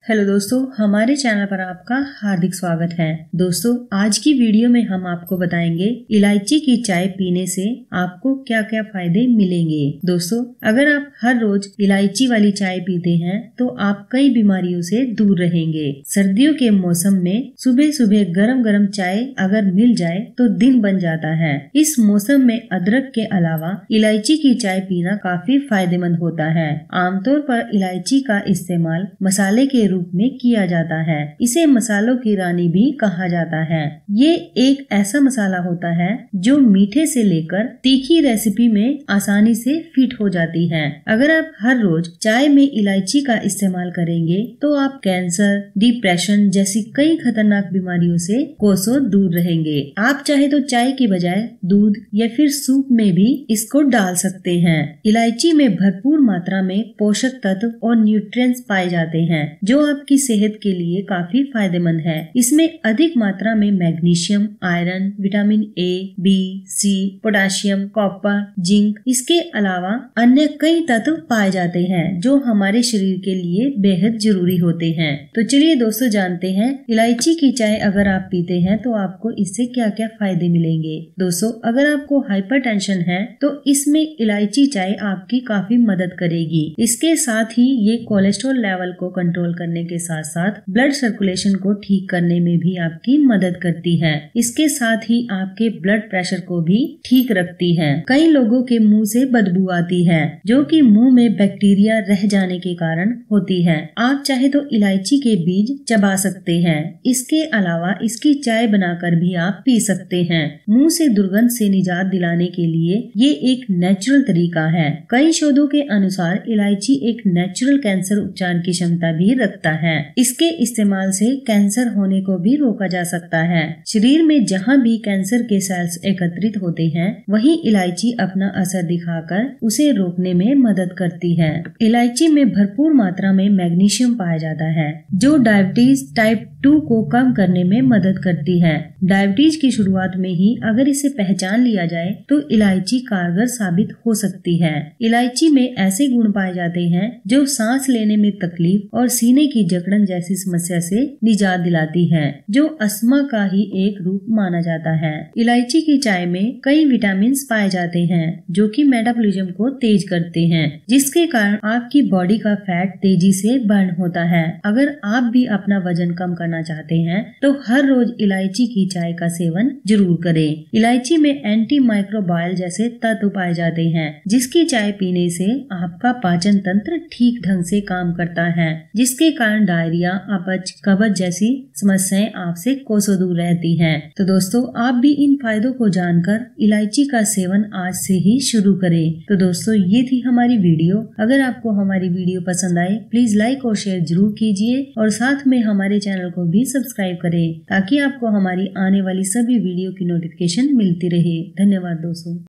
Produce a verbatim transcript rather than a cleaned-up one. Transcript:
Hello दोस्तों, हमारे channel पर आपका हार्दिक स्वागत है। दोस्तों, आज की वीडियो में हम आपको बताएंगे इलायची की चाय पीने से आपको क्या क्या फायदे मिलेंगे। दोस्तों, अगर आप हर रोज इलायची वाली चाय पीते हैं तो आप कई बीमारियों से दूर रहेंगे। सर्दियों के मौसम में सुबह सुबह गरम गरम चाय अगर मिल जाए तो दिन बन जाता है। इस मौसम में अदरक के अलावा इलायची की चाय पीना काफी फायदेमंद होता है। आमतौर पर इलायची का इस्तेमाल मसाले के रूप में किया जाता है। इसे मसालों की रानी भी कहा जाता है। ये एक ऐसा मसाला होता है जो मीठे से लेकर तीखी रेसिपी में आसानी से फिट हो जाती है। अगर आप हर रोज चाय में इलायची का इस्तेमाल करेंगे तो आप कैंसर, डिप्रेशन जैसी कई खतरनाक बीमारियों से कोसों दूर रहेंगे। आप चाहे तो चाय की बजाय दूध या फिर सूप में भी इसको डाल सकते हैं। इलायची में भरपूर मात्रा में पोषक तत्व और न्यूट्रिएंट्स पाए जाते हैं जो आपकी सेहत के लिए काफी फायदेमंद है। इसमें अधिक मात्रा में magnesium, iron, vitamin A, B, C, potassium, copper, zinc, इसके अलावा अन्य कई तत्व पाए जाते हैं जो हमारे शरीर के लिए बेहद जरूरी होते हैं। तो चलिए दोस्तों, जानते हैं इलायची की चाय अगर आप पीते हैं तो आपको इससे क्या क्या फायदे मिलेंगे। दोस्तों, अगर आपको हाइपरटेंशन है तो इसमें इलायची चाय आपकी काफी मदद करेगी। इसके साथ ही ये कोलेस्ट्रॉल लेवल को कंट्रोल करने के साथ साथ ब्लड सर्कुलेशन को ठीक करने में भी आपकी मदद करती है। इसके साथ ही आपके ब्लड प्रेशर को भी ठीक रखती है। कई लोगों के मुंह से बदबू आती है जो कि मुंह में बैक्टीरिया रह जाने के कारण होती है। आप चाहे तो इलायची के बीज चबा सकते हैं। इसके अलावा इसकी चाय बनाकर भी आप पी सकते हैं। मुंह से दुर्गंध से निजात दिलाने के लिए ये एक नेचुरल तरीका है। कई शोधों के अनुसार इलायची एक नेचुरल कैंसर उपचार की क्षमता भी रखता है। इसके इस्तेमाल से कैंसर होने को भी रोका जा सकता है। शरीर में जहाँ भी कैंसर के सेल्स एकत्रित होते हैं वहीं इलायची अपना असर दिखाकर उसे रोकने में मदद करती है। इलायची में भरपूर मात्रा में मैग्नीशियम पाया जाता है जो डायबिटीज टाइप टू को कम करने में मदद करती है। डायबिटीज की शुरुआत में ही अगर इसे पहचान लिया जाए तो इलायची कारगर साबित हो सकती है। इलायची में ऐसे गुण पाए जाते हैं जो सांस लेने में तकलीफ और सीने की जकड़न जैसी समस्या से निजात दिलाती है, जो अस्थमा का ही एक रूप माना जाता है। इलायची की चाय में कई विटामिन पाए जाते हैं जो कि मेटाबॉलिज्म को तेज करते हैं, जिसके कारण आपकी बॉडी का फैट तेजी से बर्न होता है। अगर आप भी अपना वजन कम करना चाहते हैं तो हर रोज इलायची की चाय का सेवन जरूर करें। इलायची में एंटी माइक्रोबायल जैसे तत्व पाए जाते हैं जिसकी चाय पीने से आपका पाचन तंत्र ठीक ढंग से काम करता है, जिसके कारण डायरिया, अपच, कब्ज जैसी समस्याएं आपसे कोसों दूर रहती हैं। तो दोस्तों, आप भी इन फायदों को जानकर इलायची का सेवन आज से ही शुरू करें। तो दोस्तों, ये थी हमारी वीडियो। अगर आपको हमारी वीडियो पसंद आए प्लीज लाइक और शेयर जरूर कीजिए और साथ में हमारे चैनल को भी सब्सक्राइब करें ताकि आपको हमारी आने वाली सभी वीडियो की नोटिफिकेशन मिलती रहे। धन्यवाद दोस्तों।